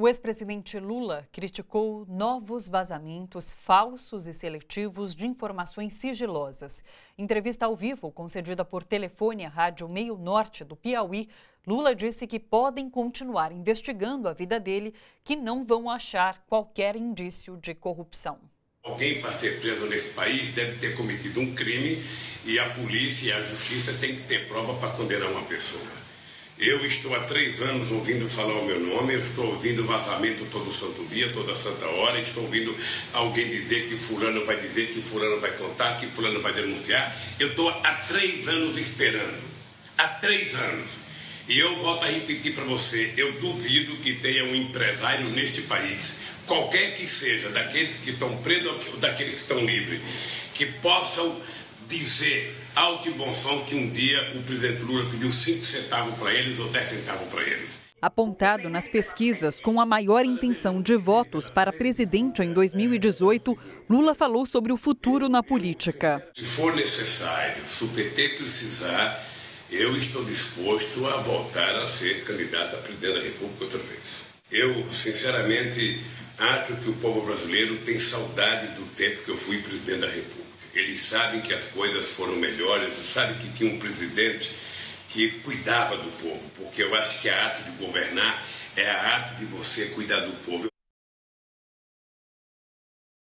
O ex-presidente Lula criticou novos vazamentos falsos e seletivos de informações sigilosas. Em entrevista ao vivo, concedida por telefone à Rádio Meio Norte do Piauí, Lula disse que podem continuar investigando a vida dele, que não vão achar qualquer indício de corrupção. Alguém para ser preso nesse país deve ter cometido um crime e a polícia e a justiça têm que ter prova para condenar uma pessoa. Eu estou há 3 anos ouvindo falar o meu nome, eu estou ouvindo vazamento todo santo dia, toda santa hora, estou ouvindo alguém dizer que fulano vai dizer, que fulano vai contar, que fulano vai denunciar. Eu estou há 3 anos esperando, há 3 anos. E eu volto a repetir para você, eu duvido que tenha um empresário neste país, qualquer que seja, daqueles que estão presos ou daqueles que estão livres, que possam dizer alto e bom som que um dia o presidente Lula pediu 5 centavos para eles ou 10 centavos para eles. Apontado nas pesquisas com a maior intenção de votos para presidente em 2018, Lula falou sobre o futuro na política. Se for necessário, se o PT precisar, eu estou disposto a voltar a ser candidato a presidente da República outra vez. Eu, sinceramente, acho que o povo brasileiro tem saudade do tempo que eu fui presidente da República. Eles sabem que as coisas foram melhores, sabem que tinha um presidente que cuidava do povo, porque eu acho que a arte de governar é a arte de você cuidar do povo.